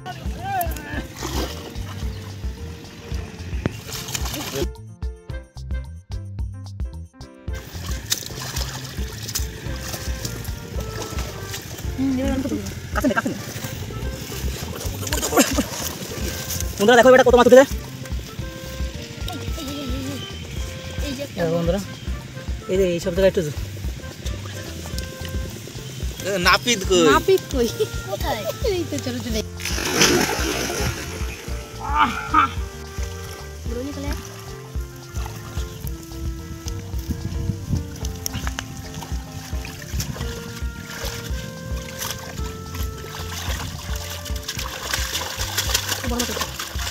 বন্ধুরা দেখো এটা কত মাছ উঠেছে বন্ধুরা, এই যে এই সব জায়গায় একটু নাপিত কই? নাপিত কই? কোথায়? এই তো চলো চলে। বড়নি কলে। বড় মাছ।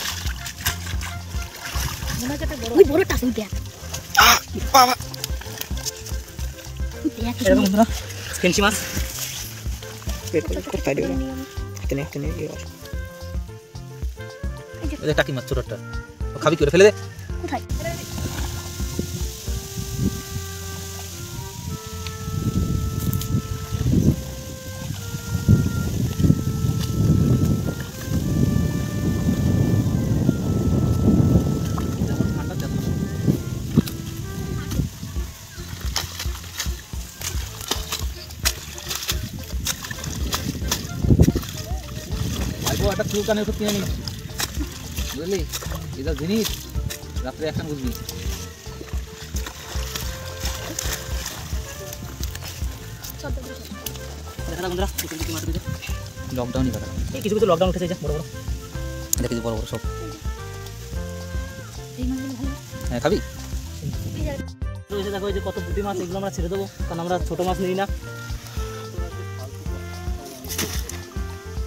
মনে একটা বড়। ওই বড়টা শুই দেখ। বাবা। দেখ এটা বন্ধুরা ফেন্সি মাছ। কোথায় দিও? এখানে এই যে টাকি মাছ ছোটটা। ও খাবি করে ফেলে দে। কোথায়? একটা চুলকানের ওষুধ কিনে নিস, বুঝলি? এটা জিনিস রাত্রে একটা বুঝবি। লকডাউনই কথা, এই কিছু কিছু লকডাউন উঠেছে বড় বড়, দেখি বড় বড় সব। হ্যাঁ খাবি? রয়েছে দেখো, এই যে কত পুঁটি মাছ, এগুলো আমরা ছেড়ে দেবো, কারণ আমরা ছোট মাছ নিই না।